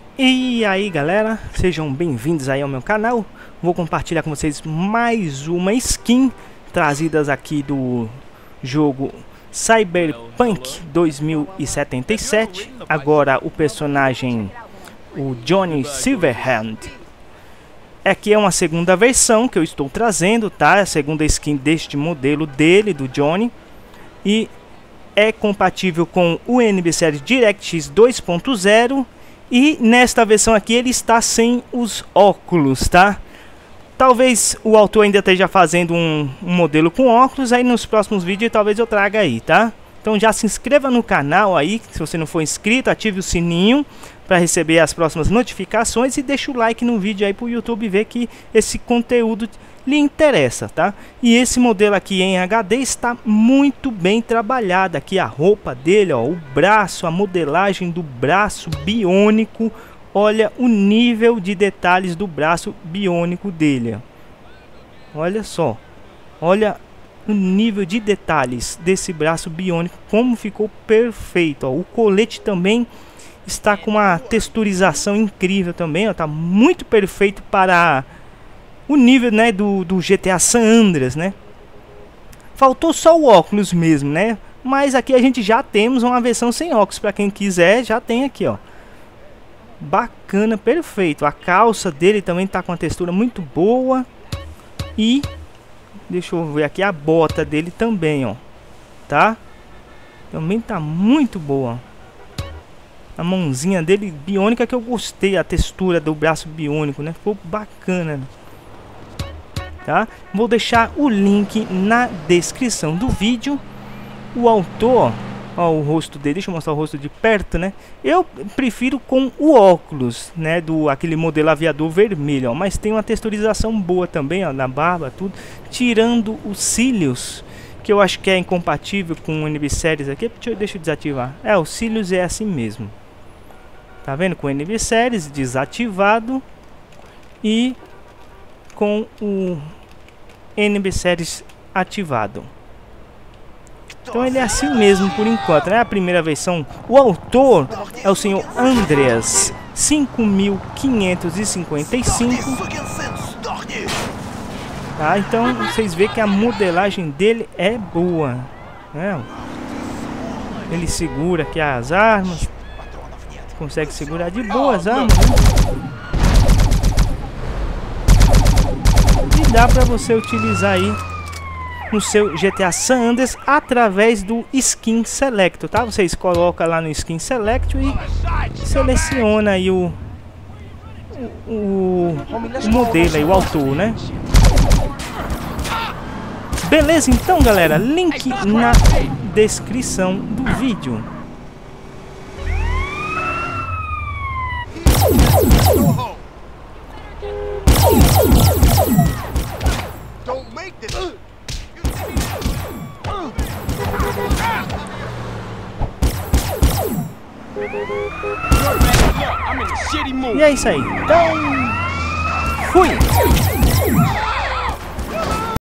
E aí galera, sejam bem-vindos aí ao meu canal. Vou compartilhar com vocês mais uma skin trazidas aqui do jogo Cyberpunk 2077. Agora o personagem, o Johnny Silverhand. Aqui é uma segunda versão que eu estou trazendo, tá? A segunda skin deste modelo dele, do Johnny. E é compatível com o NB Series DirectX 2.0. E nesta versão aqui ele está sem os óculos, tá? Talvez o autor ainda esteja fazendo um modelo com óculos. Aí nos próximos vídeos talvez eu traga aí, tá? Então já se inscreva no canal aí, se você não for inscrito, ative o sininho para receber as próximas notificações. E deixa o like no vídeo aí para o YouTube ver que esse conteúdo lhe interessa, tá? E esse modelo aqui em HD está muito bem trabalhado. Aqui a roupa dele, ó, o braço, a modelagem do braço biônico. Olha o nível de detalhes do braço biônico dele, ó. Olha só, olha o nível de detalhes desse braço biônico, como ficou perfeito, ó. O colete também está com uma texturização incrível também, ó. Tá muito perfeito para o nível, né, do GTA San Andreas, né? Faltou só o óculos mesmo, né? Mas aqui a gente já temos uma versão sem óculos. Para quem quiser, já tem aqui, ó. Bacana, perfeito. A calça dele também tá com uma textura muito boa. E deixa eu ver aqui a bota dele também, ó. Tá? Também tá muito boa. A mãozinha dele biônica, que eu gostei. A textura do braço biônico, né? Ficou bacana. Tá? Vou deixar o link na descrição do vídeo. O autor, ó, o rosto dele, deixa eu mostrar o rosto de perto, né? Eu prefiro com o óculos, né, aquele modelo aviador vermelho, ó, mas tem uma texturização boa também, ó, na barba, tudo, tirando os cílios, que eu acho que é incompatível com o NB Series aqui. Deixa eu desativar. É, os cílios é assim mesmo. Tá vendo? Com o NB Series desativado e com o NB Series ativado. Então ele é assim mesmo por enquanto, né? A primeira versão. O autor é o senhor Andreas 5555. Tá? Então vocês veem que a modelagem dele é boa, né? Ele segura aqui as armas. Consegue segurar de boa as armas, né? Dá para você utilizar aí no seu GTA San Andreas através do Skin Select, tá? Vocês colocam lá no Skin Select e seleciona aí o modelo aí, o autor, né? Beleza, então galera, link na descrição do vídeo. E é isso aí. Então, fui!